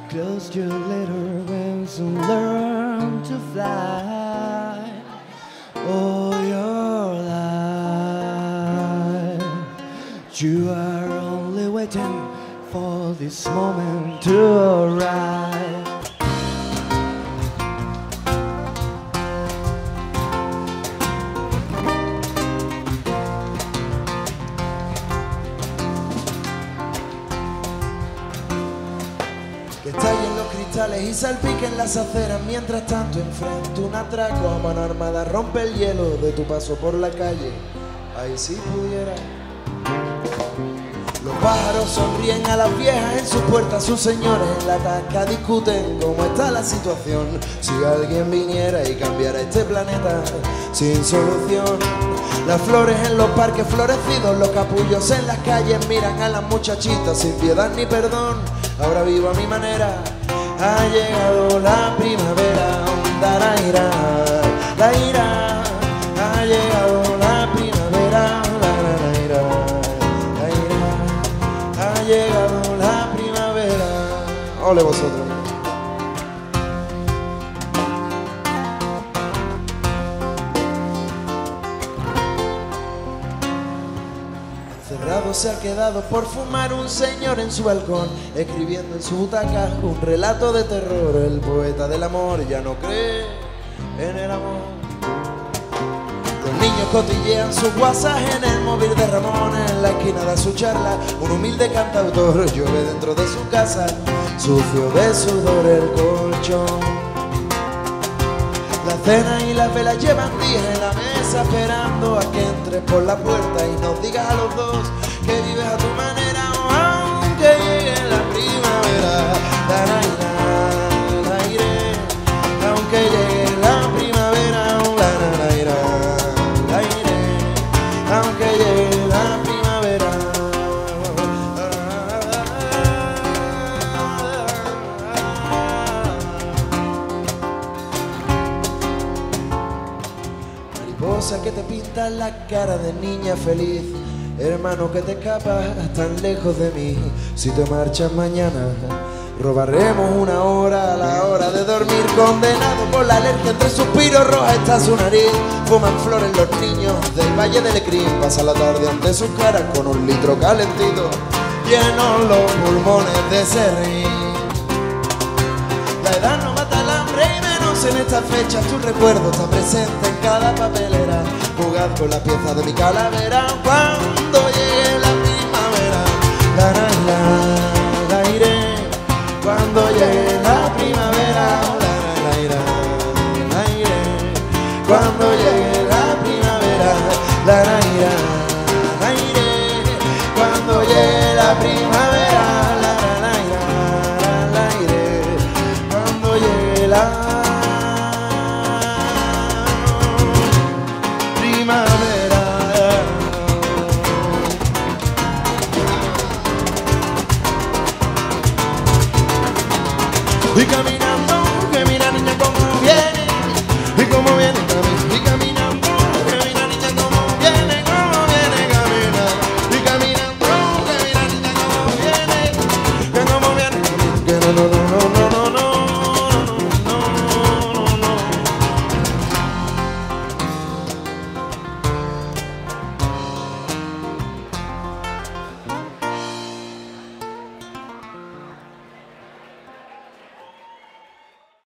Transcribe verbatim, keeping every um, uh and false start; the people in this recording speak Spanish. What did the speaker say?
Close your little wings and learn to fly all your life. You are only waiting for this moment to arrive. Que estallen los cristales y salpiquen las aceras. Mientras tanto enfrento un atraco a mano armada rompe el hielo de tu paso por la calle. Ahí sí pudiera. Los pájaros sonríen a las viejas en sus puertas. Sus señores en la tasca discuten cómo está la situación. Si alguien viniera y cambiara este planeta sin solución. Las flores en los parques florecidos, los capullos en las calles miran a las muchachitas sin piedad ni perdón. Ahora vivo a mi manera, ha llegado la primavera, onda la ira, la ira, ha llegado la primavera, la, la, la ira, la ira, ha llegado la primavera. Ole vosotros. Cerrado se ha quedado por fumar un señor en su balcón, escribiendo en su butaca un relato de terror. El poeta del amor ya no cree en el amor. Los niños cotillean sus guasas en el móvil de Ramón. En la esquina de su charla un humilde cantautor llueve dentro de su casa, sucio de sudor el colchón. La cena y las velas llevan días en la mesa esperando a que entres por la puerta y nos digas a los dos que vives a tu manera, aunque llegue la primavera. La, la, la, la, iré, aunque llegue la primavera. La, la, la, irá, la, iré, aunque llegue la primavera. Mariposa que te pinta la cara de niña feliz, hermano que te escapas tan lejos de mí. Si te marchas mañana, robaremos una hora a la hora de dormir. Condenado por la alergia, entre suspiros roja está su nariz. Fuman flores los niños del Valle del Ecrín. Pasa la tarde ante sus caras con un litro calentito, llenos los pulmones de serrín. La edad no mata el hambre y menos en estas fechas. Tu recuerdo está presente en cada papelera. Jugad con la pieza de mi calavera. Cuando llegue la primavera, la la la, la iré. Cuando llegue la primavera, la la la irá, la iré. Cuando llegue la primavera, la la irá, la iré. Cuando llegue la primavera, la la la irá, la iré. Cuando llegue la primavera. Y caminando, que mira niña como viene, y como viene caminando. Y caminando, que mira niña como viene, como viene camina. Y caminando, que mira niña como viene, que como viene camina. Que no, no, no, no.